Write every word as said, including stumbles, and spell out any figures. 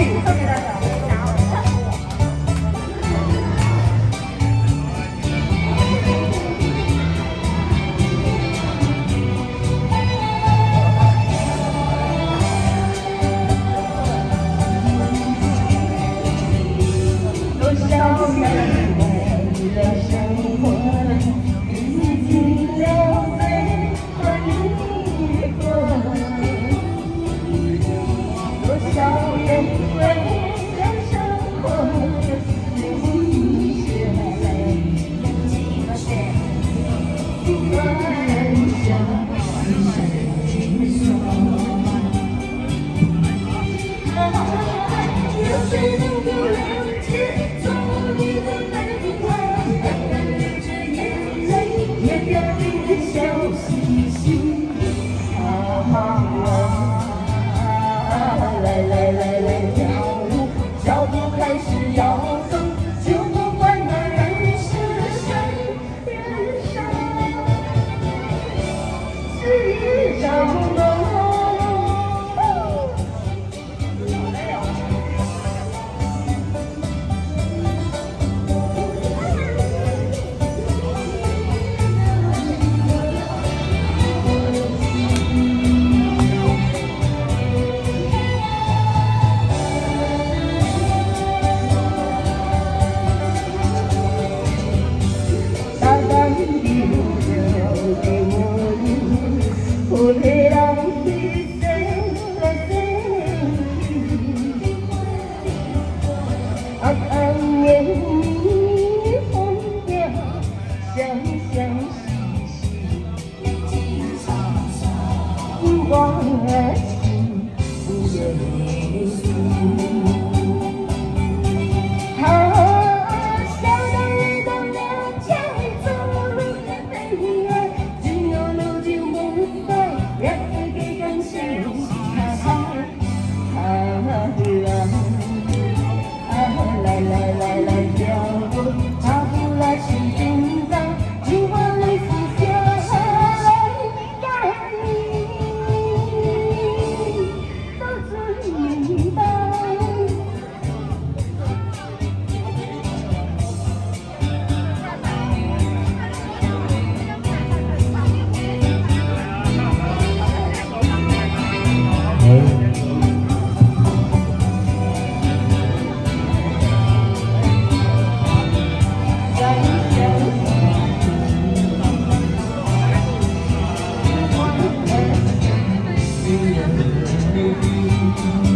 送给大家。多少人为了生活，已经流泪和离婚。 多少人为了生活，流血泪，几个人生一生轻松。有谁能够了解做你的那句话？流着眼泪，也表明的笑嘻嘻。啊。 来来来来跳舞，脚步开始摇动，就不管那人是谁，人生是一场梦。我会让你飞来飞去，暗暗夜里红颜相相惜惜，星光而起不认输。啊，想当日当了解走路的悲哀，只有流进梦怀。 让自己更清晰，啊啊啊！来来来来跳舞，踏步来去紧张，尽管泪洒下来，让你都最明白。Thank you.